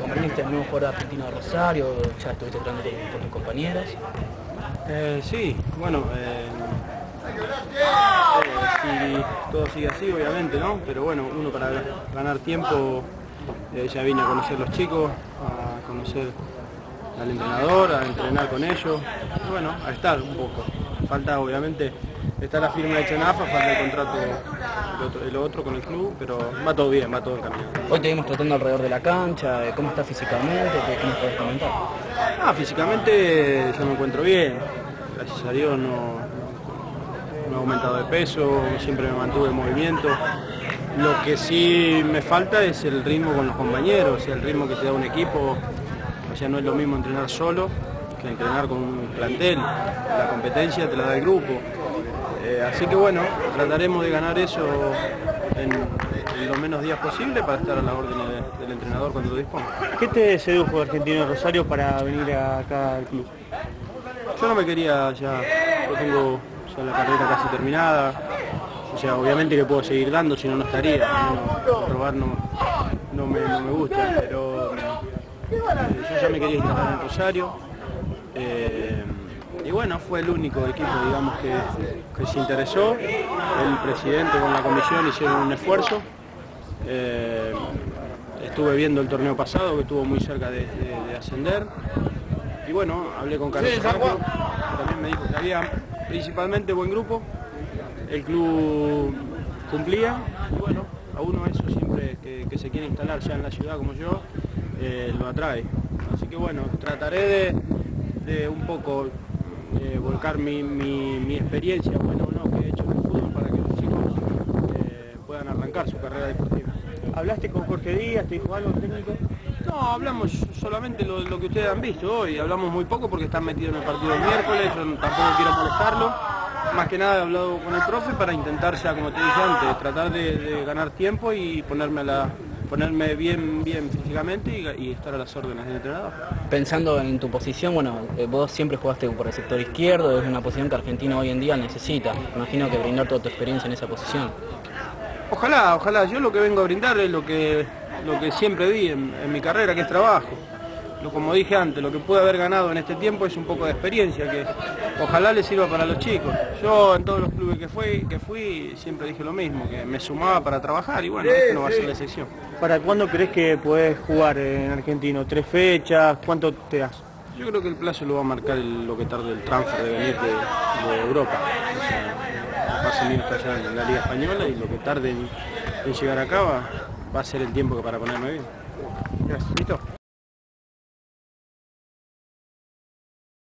¿Aprendiste el nuevo jugador argentino de Rosario? ¿Ya estuviste tratando con tus compañeros? Sí, bueno, si todo sigue así, obviamente, ¿no? Pero bueno, uno para ganar tiempo ya vine a conocer los chicos, a conocer al entrenador, a entrenar con ellos, y bueno, a estar un poco. Falta, obviamente, está la firma hecha en AFA, falta el contrato el otro con el club, pero va todo bien, va todo encaminado. Hoy te vimos tratando alrededor de la cancha, ¿cómo estás físicamente? ¿Qué nos podés comentar? Físicamente yo me encuentro bien, gracias a Dios no he aumentado de peso, siempre me mantuve en movimiento. Lo que sí me falta es el ritmo con los compañeros, el ritmo que te da un equipo. O sea, no es lo mismo entrenar solo que entrenar con un plantel. La competencia te la da el grupo. Así que bueno, trataremos de ganar eso en los menos días posible para estar a la orden del entrenador cuando lo disponga. ¿Qué te sedujo de Argentino de Rosario para venir acá al club? Yo no me quería ya, yo tengo ya la carrera casi terminada, o sea, obviamente que puedo seguir dando, si no, no estaría, robar no me gusta, pero yo ya me quería instalar en Rosario, y bueno, fue el único equipo, digamos, que se interesó. El presidente con la comisión hicieron un esfuerzo. Estuve viendo el torneo pasado, que estuvo muy cerca de ascender. Y bueno, hablé con Carlos Serrano, también me dijo que había principalmente buen grupo, el club cumplía, y bueno, a uno eso siempre que se quiere instalar ya en la ciudad como yo, lo atrae. Así que bueno, trataré de un poco volcar mi experiencia, bueno o no, que he hecho en el fútbol para que los chicos puedan arrancar su carrera deportiva. ¿Hablaste con Jorge Díaz? ¿Te dijo algo técnico? No, hablamos solamente lo que ustedes han visto hoy, hablamos muy poco porque están metidos en el partido del miércoles, yo tampoco quiero molestarlo. Más que nada he hablado con el profe para intentar, ya como te dije antes, tratar de ganar tiempo y ponerme bien físicamente y estar a las órdenes del entrenador. Pensando en tu posición, bueno, vos siempre jugaste por el sector izquierdo, es una posición que Argentina hoy en día necesita. Imagino que brindar toda tu experiencia en esa posición. Ojalá, yo lo que vengo a brindar es lo que siempre di en mi carrera, que es trabajo. Como dije antes, lo que pude haber ganado en este tiempo es un poco de experiencia, que ojalá le sirva para los chicos. Yo en todos los clubes que fui siempre dije lo mismo, que me sumaba para trabajar y bueno, esto no va a ser la excepción. ¿Para cuándo crees que podés jugar en Argentino? ¿3 fechas? ¿Cuánto te das? Yo creo que el plazo lo va a marcar lo que tarde el transfer de venir de Europa. O sea, va a salir hasta allá en la Liga Española y lo que tarde en llegar acá va a ser el tiempo para ponerme bien. Gracias. ¿Listo?